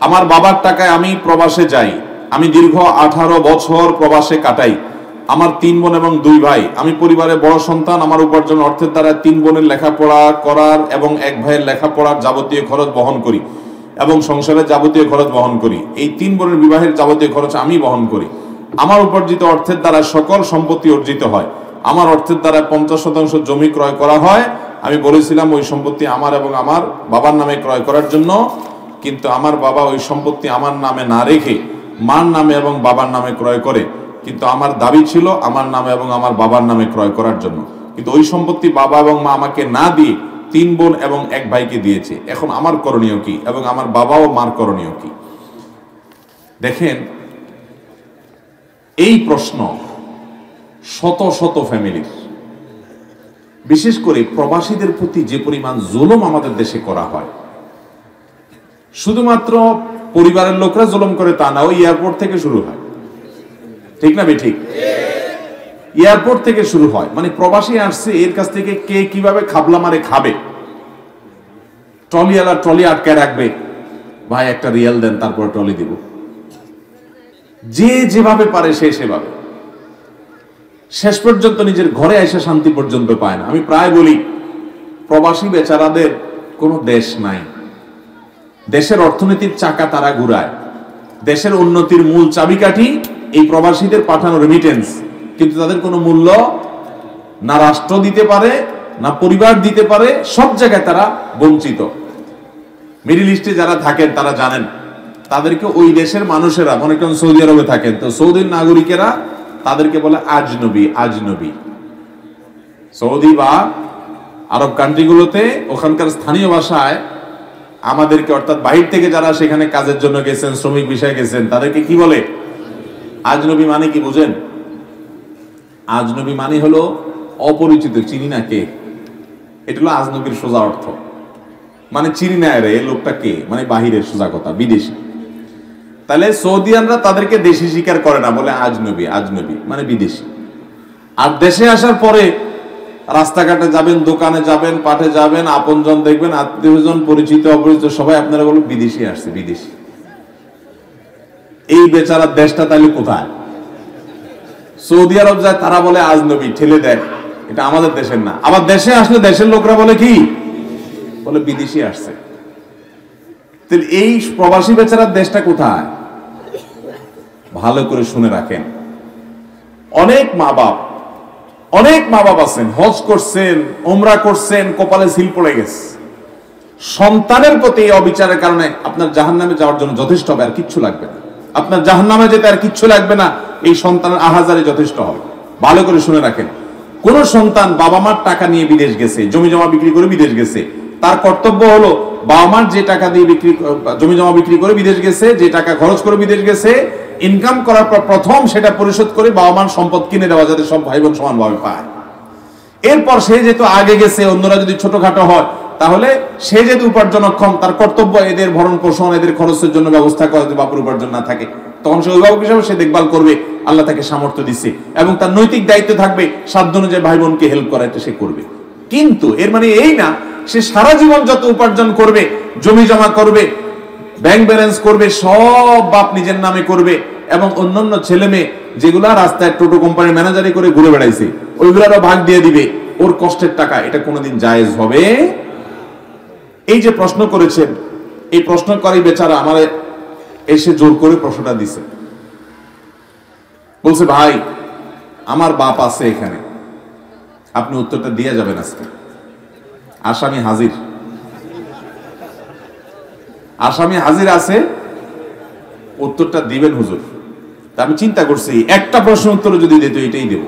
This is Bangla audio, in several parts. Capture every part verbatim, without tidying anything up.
আমার বাবার টাকায় আমি প্রবাসে যাই, আমি দীর্ঘ আঠারো বছর প্রবাসে কাটাই। আমার তিন বোন এবং দুই ভাই, আমি পরিবারের বড় সন্তান। আমার উপার্জন অর্থের দ্বারা তিন বোনের লেখাপড়া করার এবং এক ভাইয়ের লেখাপড়ার যাবতীয় খরচ বহন করি এবং সংসারের যাবতীয় খরচ বহন করি। এই তিন বোনের বিবাহের যাবতীয় খরচ আমি বহন করি। আমার উপার্জিত অর্থের দ্বারা সকল সম্পত্তি অর্জিত হয়। আমার অর্থের দ্বারা পঞ্চাশ শতাংশ জমি ক্রয় করা হয়। আমি বলেছিলাম ওই সম্পত্তি আমার এবং আমার বাবার নামে ক্রয় করার জন্য, কিন্তু আমার বাবা ওই সম্পত্তি আমার নামে না রেখে মার নামে এবং বাবার নামে ক্রয় করে। কিন্তু আমার দাবি ছিল আমার নামে এবং আমার বাবার নামে ক্রয় করার জন্য, কিন্তু ওই সম্পত্তি বাবা এবং মা আমাকে না দিয়ে তিন বোন এবং এক ভাইকে দিয়েছে। এখন আমার করণীয় কি এবং আমার বাবা ও মার করণীয় কি? দেখেন, এই প্রশ্ন শত শত ফ্যামিলির, বিশেষ করে প্রবাসীদের প্রতি যে পরিমাণ জুলুম আমাদের দেশে করা হয়, শুধুমাত্র পরিবারের লোকরা জুলুম করে তা না, ওই এয়ারপোর্ট থেকে শুরু হয়। ঠিক না বেঠিক? এয়ারপোর্ট থেকে শুরু হয়। মানে প্রবাসী আসছে, এর কাছ থেকে কে কিভাবে খাবলা মারে খাবে। ট্রলিওয়ালা ট্রলি আটকে রাখবে, ভাই একটা রিয়াল দেন তারপর ট্রলি দিব। যে যেভাবে পারে সে সেভাবে, শেষ পর্যন্ত নিজের ঘরে এসে শান্তি পর্যন্ত পায় না। আমি প্রায় বলি, প্রবাসী বেচারাদের কোনো দেশ নাই। দেশের অর্থনীতির চাকা তারা ঘুরায়। দেশের উন্নতির মূল চাবিকাঠি এই প্রবাসীদের পাঠানো রেমিটেন্স, কিন্তু তাদের কোনো মূল্য না রাষ্ট্র দিতে পারে না পরিবার দিতে পারে। সব জায়গায় তারা বঞ্চিত। মিডল ইস্টে যারা থাকেন তারা জানেন, তাদেরকে ওই দেশের মানুষেরা, মনে করেন সৌদি আরবে থাকেন, তো সৌদির নাগরিকেরা তাদেরকে বলে আজনবী। আজনবী সৌদি বা আরব কান্ট্রিগুলোতে ওখানকার স্থানীয় ভাষায় আমাদেরকে, অর্থাৎ বাহির থেকে যারা সেখানে কাজের জন্য গেছেন, শ্রমিক বিষয়ে গেছেন, তাদেরকে কি বলে? আজনবী। মানে কি বুঝেন? আজনবী মানে হলো অপরিচিত, চিনি না কে। এটা হলো আজনবীর সোজা অর্থ। মানে চিনি না রে, লোকটা কে, মানে বাহিরের, সোজা কথা, বিদেশি। তাহলে সৌদিয়ানরা তাদেরকে দেশি স্বীকার করে না, বলে আজনবী। আজনবী মানে বিদেশি। আর দেশে আসার পরে রাস্তাঘাটে যাবেন, দোকানে যাবেন, পাঠে যাবেন, আপনজন দেখবেন, আত্মীয়জন, পরিচিত অপরিচিত সবাই আপনারা বলবেন বিদেশি আসছে, বিদেশি। এই বেচারার দেশটা তাহলে কোথায়? সৌদি আরব যায়, তারা বলে আজনবী, ঠেলে দেয়, এটা আমাদের দেশের না। আবার দেশে আসলে দেশের লোকরা বলে কি? বলে বিদেশি আসছে। তাহলে এই প্রবাসী বেচারার দেশটা কোথায়? ভালো করে শুনে রাখেন। অনেক মা বাপ অনেক মা বাপ আছেন, হজ করছেন, ওমরা করছেন, কপালে সিল পড়ে গেছে। সন্তানের প্রতি এই অবিচারের কারণে আপনার জাহান্নামে যাওয়ার জন্য যথেষ্ট হবে, আর কিচ্ছু লাগবে না। আপনার জাহান্নামে যেতে আর কিচ্ছু লাগবে না, এই সন্তানের আহাজারি যথেষ্ট হবে। ভালো করে শুনে রাখেন, কোন সন্তান বাবা মার টাকা নিয়ে বিদেশ গেছে, জমি জমা বিক্রি করে বিদেশ গেছে, তার কর্তব্য হলো বাবা মার যে টাকা দিয়ে বিক্রি, জমি জমা বিক্রি করে বিদেশ গেছে, যে টাকা খরচ করে বিদেশ গেছে, ইনকাম করার পর প্রথম সেটা পরিশোধ করে বাবা মার সম্পদ কিনে দেওয়া, যাতে সব ভাই বোন সমানভাবে পায়। এরপর সে যেহেতু আগে গেছে, অন্যরা যদি ছোটখাটো হয়, তাহলে সে যেহেতু উপার্জনক্ষম, তার কর্তব্য এদের ভরণ পোষণ, এদের খরচের জন্য ব্যবস্থা করা। যদি বাপুর উপার্জন না থাকে, তখন সে অভিভাবক হিসাবে সে দেখভাল করবে। আল্লাহ তাকে সামর্থ্য দিচ্ছে এবং তার নৈতিক দায়িত্ব থাকবে সাধ্য অনুযায়ী ভাই বোনকে হেল্প করা, এটা সে করবে। কিন্তু এর মানে এই না সে সারা জীবন যত উপার্জন করবে, জমি জমা করবে, ব্যাংক ব্যালেন্স করবে, সব বাপ নিজের নামে করবে এবং অন্যান্য ছেলে মেয়ে যেগুলা রাস্তায় টোটো কোম্পানির ম্যানেজারি করে ঘুরে বেড়াইছে, ওইগুলারও ভাগ দিয়ে দিবে ওর কষ্টের টাকা। এটা কোনোদিন জায়েজ হবে? এই যে প্রশ্ন করেছেন, এই প্রশ্নকারী বেচারা আমার এসে জোর করে প্রশ্নটা দিছে, বলছে ভাই আমার বাপ আছে এখানে, আপনি উত্তরটা দিয়ে যাবেন আজকে। আসামি হাজির, আসামি হাজির আছে, উত্তরটা দিবেন হুজুর। তা আমি চিন্তা করছি একটা প্রশ্ন উত্তর যদি দিত এটাই দেব।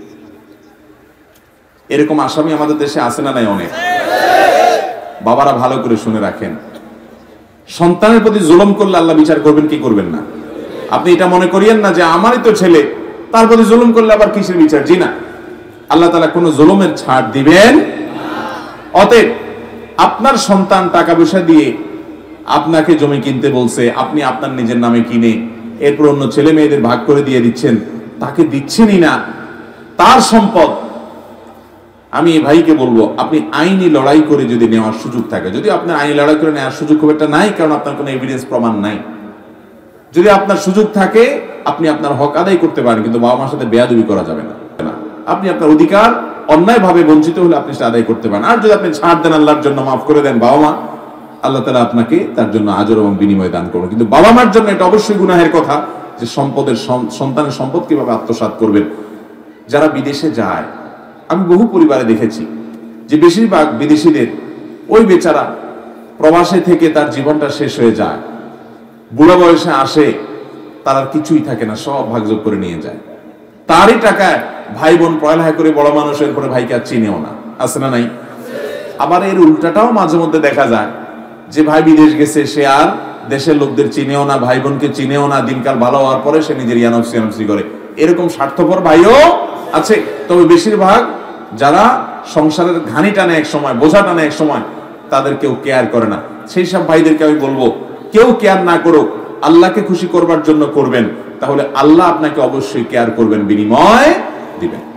এরকম আসামি আমাদের দেশে আছে না নাই? অনেক। বাবারা ভালো করে শুনে রাখেন, সন্তানের প্রতি জুলুম করলে আল্লাহ বিচার করবেন কি করবেন না? আপনি এটা মনে করিয়েন না যে আমারই তো ছেলে, তার প্রতি জুলুম করলে আবার কিসের বিচার। জি না, আল্লাহ তাআলা কোনো জুলুমের ছাড় দিবেন। অতএব আপনার সন্তান টাকা পয়সা দিয়ে আপনাকে জমি কিনতে বলছে, আপনি আপনার নিজের নামে কিনে এরপর অন্য ছেলে মেয়েদের ভাগ করে দিয়ে দিচ্ছেন, তাকে দিচ্ছেনই না, তার সম্পদ আমি এই ভাইকে বলবো, আপনি আইনি লড়াই করে যদি নেওয়ার সুযোগ থাকে, যদি আপনার আইনি লড়াই করে নেওয়ার সুযোগ খুব একটা নাই, কারণ আপনার কোনো এভিডেন্স প্রমাণ নাই, যদি আপনার সুযোগ থাকে আপনি আপনার হক আদায় করতে পারেন, কিন্তু বাবা মার সাথে বেয়াদবি করা যাবে না। আপনি আপনার অধিকার অন্যায়ভাবে বঞ্চিত হলে আপনি সেটা আদায় করতে পারেন। আর যদি আপনি ছাড় দেন, আল্লাহর জন্য মাফ করে দেন বাবা মা, আল্লাহ তাআলা আপনাকে তার জন্য আজর এবং বিনিময় দান করবেন। কিন্তু বাবা মার জন্য এটা অবশ্যই গুনাহের কথা যে সম্পদের সন্তানের সম্পদ কিভাবে আত্মসাৎ করবেন। যারা বিদেশে যায়, আমি বহু পরিবারে দেখেছি যে বেশিরভাগ বিদেশিদের ওই বেচারা প্রবাসে থেকে তার জীবনটা শেষ হয়ে যায়, বুড়া বয়সে আসে, তার আর কিছুই থাকে না, সব ভাগযোগ করে নিয়ে যায়। তারই টাকায় ভাই বোন পড়ালেখা করে বড় মানুষের পরে ভাইকে আর চিনেও না, আছে না নাই? আবার এর উল্টাটাও মাঝে মধ্যে দেখা যায় যে ভাই বিদেশ গেছে, সে আর দেশের লোকদের চিনেও না, ভাই বোনকে চিনেও না, দিনকাল ভালো হওয়ার পরে সে নিজের ইয়ানফসি ইয়ানফসি করে। এরকম স্বার্থপর ভাইও আছে। তবে বেশিরভাগ যারা সংসারের ঘানি টানে এক সময়, বোঝা টানে এক সময়, তাদের কেউ কেয়ার করে না। সেই সব ভাইদেরকে আমি বলবো, কেউ কেয়ার না করুক, আল্লাহকে খুশি করবার জন্য করবেন, তাহলে আল্লাহ আপনাকে অবশ্যই কেয়ার করবেন, বিনিময় দিবেন।